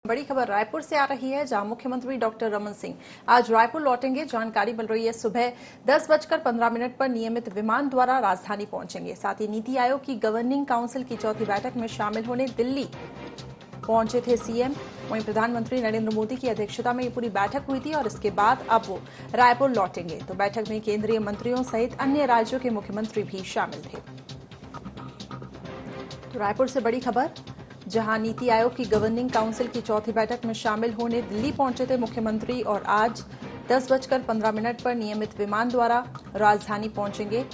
बड़ी खबर रायपुर से आ रही है, जहां मुख्यमंत्री डॉक्टर रमन सिंह आज रायपुर लौटेंगे। जानकारी मिल रही है सुबह 10:15 पर नियमित विमान द्वारा राजधानी पहुंचेंगे। साथ ही नीति आयोग की गवर्निंग काउंसिल की चौथी बैठक में शामिल होने दिल्ली पहुंचे थे सीएम। वहीं प्रधानमंत्री नरेंद्र मोदी की अध्यक्षता में ये पूरी बैठक हुई थी और इसके बाद अब वो रायपुर लौटेंगे। तो बैठक में केंद्रीय मंत्रियों सहित अन्य राज्यों के मुख्यमंत्री भी शामिल थे। तो रायपुर से बड़ी खबर, जहां नीति आयोग की गवर्निंग काउंसिल की चौथी बैठक में शामिल होने दिल्ली पहुंचे थे मुख्यमंत्री और आज 10:15 पर नियमित विमान द्वारा राजधानी पहुंचेंगे।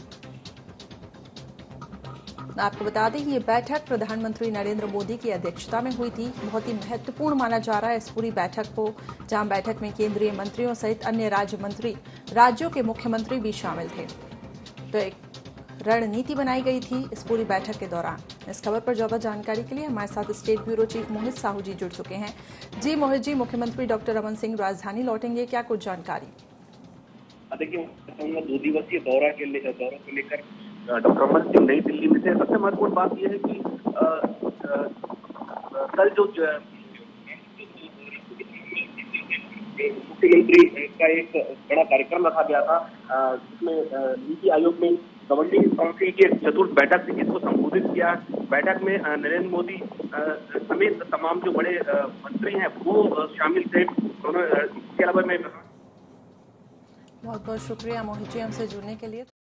आपको बता दें कि ये बैठक प्रधानमंत्री नरेंद्र मोदी की अध्यक्षता में हुई थी। बहुत ही महत्वपूर्ण माना जा रहा है इस पूरी बैठक को, जहां बैठक में केंद्रीय मंत्रियों सहित अन्य राज्यों के मुख्यमंत्री भी शामिल थे। तो एक रणनीति बनाई गई थी इस पूरी बैठक के दौरान। इस खबर पर ज्यादा जानकारी के लिए हमारे साथ state bureau chief Mohit Sahu ji जुड़ चुके हैं। जी मोहित जी, मुख्यमंत्री डॉक्टर रमन सिंह राजधानी लौटेंगे, क्या कुछ जानकारी? देखिए, 2 दिवसीय दौरा को लेकर डॉक्टर रमन सिंह नई दिल्ली में थे। सबसे महत्वपूर्ण बात यह है कि कल जो मुख्यमंत्री का एक बड़ा कार्यक्रम रखा गया था, जिसमें नीति आयोग में गवर्निंग काउंसिल की चतुर्थ बैठक थी, जिसको संबोधित किया। बैठक में नरेंद्र मोदी समेत तमाम जो बड़े मंत्री हैं वो शामिल थे। इसके अलावा मैं बहुत बहुत शुक्रिया मोहित जी हमसे जुड़ने के लिए।